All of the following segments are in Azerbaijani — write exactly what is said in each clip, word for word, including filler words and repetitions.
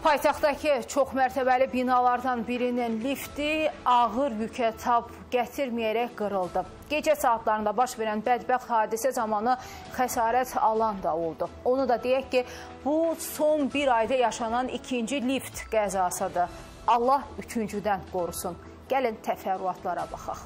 Paytaxtdakı çox mərtəbəli binalardan birinin lifti ağır yükə tab gətirməyərək qırıldı. Gecə saatlarında baş verən bədbəxt hadisə zamanı xəsarət alan da oldu. Onu da deyək ki, bu son bir ayda yaşanan ikinci lift qəzasıdır. Allah üçüncüdən qorusun. Gəlin təfərrüatlara baxaq.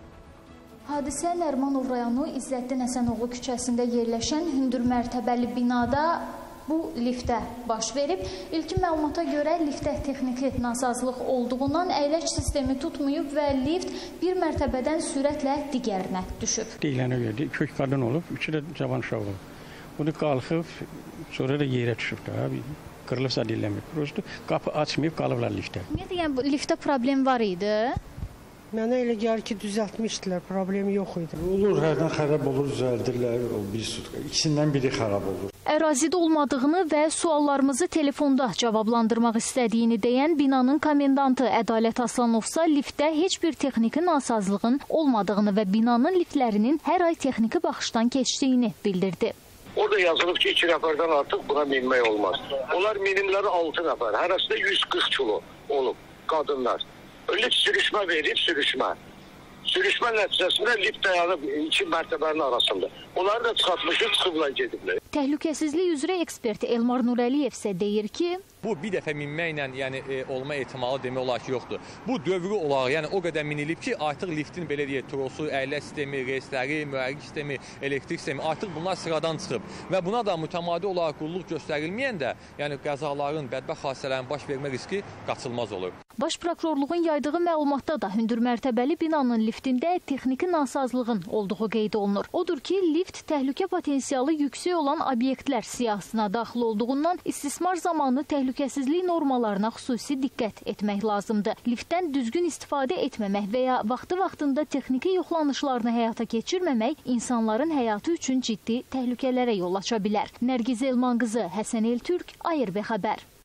Hadisə Nərimanov rayonu İzzəddin Həsənoğlu küçəsində yerləşən hündür mərtəbəli binada bu liftə baş verib. İlkin məlumata görə liftə texniki nasazlıq olduğundan əyləc sistemi tutmayıb və lift bir mərtəbədən sürətlə digərinə düşüb. Deyilənə görə iki qadın olub, üçü də cavan uşaq olub. Bunu qalxıb, sonra da yerə düşüb da, qırılıbsa deyilənmir. Qapı açmayıb, qalıblar liftə. Ümumiyyətlə, yəni bu liftdə problem var idi? Mənə elə gəlir ki, düzəltmişdilər, problem yox idi. Olur, hərdən xərab olur, düzəldirlər, bir sutka. İkisindən biri xərab olur. Ərazidə olmadığını və suallarımızı telefonda cavablandırmaq istədiyini deyən binanın komendantı Ədalət Aslanovsa liftdə heç bir texniki nasazlığın olmadığını və binanın liftlərinin hər ay texniki baxışdan keçdiyini bildirdi. Orada yazılıb ki, iki nəfərdən artıq buna minmək olmaz. Onlar minimləri altı nəfər, hərəsində yüz qırx kilo olub qadınlar. Öyle sürüşmə verib, sürüşmə. Sürüşmə nəticəsində lift dayanıb iki mərtəbənin arasında. Onları da çıxartmışıq, çıxıblar gediblər. Təhlükəsizlik üzrə ekspert Elmar Nurəliyev isə deyir ki, bu bir dəfə minməklə yəni, e, olma ehtimalı demək olar ki, yoxdur. Bu dövrü olaraq, yəni o qədər minilib ki, artıq liftin belə deyək, trosu, əyləc sistemi, reysləri, mühərrik sistemi, elektrik sistemi artıq bunlar sıradan çıxıb. Və buna da mütəmadi olaraq qulluq göstərilməyəndə, yəni qəzaların, bədbəxt hadisələrin baş vermə riski qaçılmaz olur. Baş prokurorluğun yaydığı məlumatda da hündür mərtəbəli binanın liftində texniki nasazlığın olduğu qeyd olunur. Odur ki, lift təhlükə potensialı yüksək olan obyektlər siyahısına daxil olduğundan istismar zamanı təhlükəsizlik normalarına xüsusi diqqət etmək lazımdır. Liftdən düzgün istifadə etməmək və ya vaxtı-vaxtında texniki yoxlanışlarını həyata keçirməmək insanların həyatı üçün ciddi təhlükələrə yol aça bilər. Nərgiz Elman qızı, Həsən Eltürk, A R B xəbər.